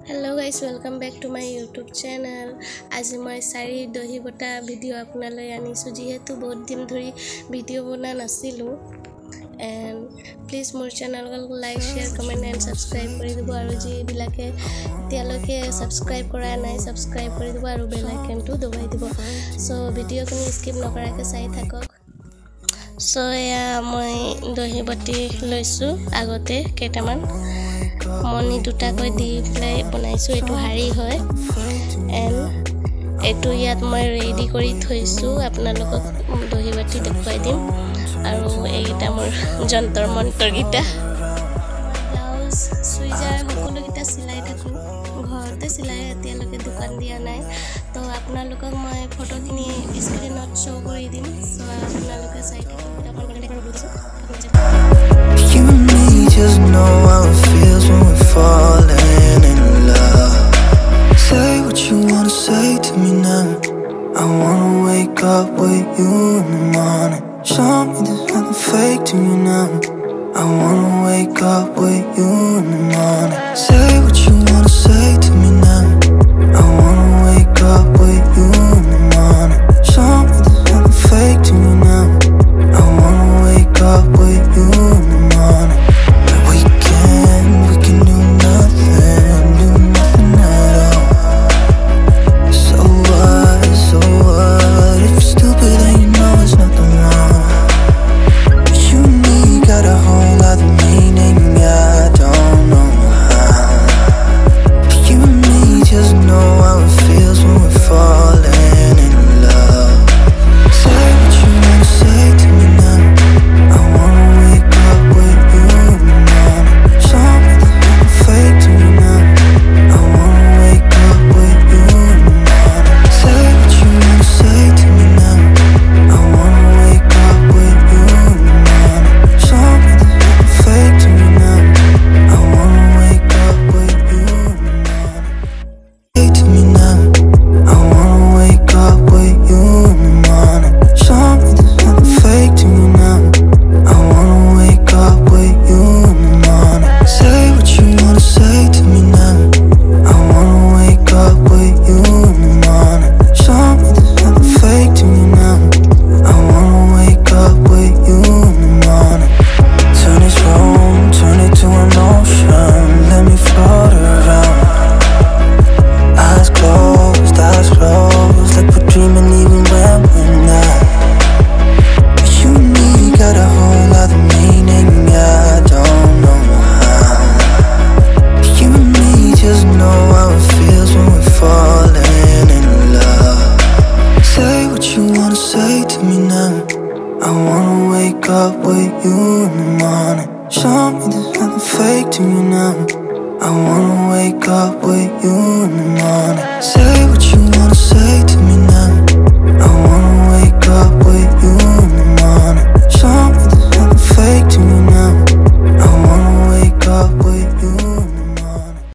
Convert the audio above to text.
Hello guys, welcome back to my YouTube channel. আজি মই saree dohibota video আপোনালৈ আনিছো যেহেতু বহুত দিন ধৰি ভিডিও বনা নাছিলো and please মোৰ চেনেলক like share comment and subscribe কৰি দিব আৰু যি বিলাকে এতিয়ালৈকে subscribe কৰা নাই subscribe কৰি দিব আৰু বেল আইকনটো দবাই দিব সো ভিডিওখিনি স্কিপ নকৰাকৈ চাই থাকক সো এয়া মই দহিবটি লৈছো আগতে কেটামান মনি দুটা কৈ দি প্লাই বনাইছো এটো হাৰি হয় এন্ড এটো ইয়াত মই ৰেডি কৰি থৈছো আপোনালোকক দহিবটি দেখুৱাই দিম আৰু এইটা মোৰ যন্তৰ মন্তৰ গিটা ব্লাউজ সুইজাৰ সকলো গিটা সিলাই থাকো ঘৰতে সিলাই এতিয়ালৈকে দোকান দিয়া নাই তো আপোনালোকক মই ফটোখিনি স্ক্ৰিনত শো কৰি দিম সো আপোনালোকে চাই থাকক अपन কন্টেক্ট কৰিব বুজিছো You and me just know how it feels when we're falling in love. Say what you wanna say to me now. I wanna wake up with you in the morning. Show me there's nothing fake to me now. I wanna wake up with you in the morning. Say what you wanna say to me now. I wanna wake up with you in the morning. Show me there's nothing fake to me now. I wanna wake up with you in the morning. We can do nothing at all. So what, if you're stupid then you know there's nothing wrong. You and me got a whole lot of meaning, I don't know how. You and me just know how it feels when we're falling in love. Say what you wanna say to me now. I wanna wake up with you in the morning. Show me there's nothing fake to me now. I wanna wake up with you in the morning. Say what you wanna say to me now. I wanna wake up with you in the morning. Show me there's nothing fake to me now. I wanna wake up with you in the morning. Say to me now. I wanna wake up with you in the morning. Show me there's nothing fake to me now. I wanna wake up with you in the morning. Say what you wanna say to me now. I wanna wake up with you in the morning. Show me there's nothing fake to me now. I wanna wake up with you in the morning. Turn this room, turn it to an ocean. Let me float around. Eyes closed, like we're dreaming even when we're not. You and me got a whole lot of meaning, I don't know how. You and me just know how it feels when we're falling in love. Say what you wanna say to me now. I wanna wake up with you in the morning. Show me there's nothing fake to me now. I wanna wake up with you in the morning. Say what you wanna say to me now.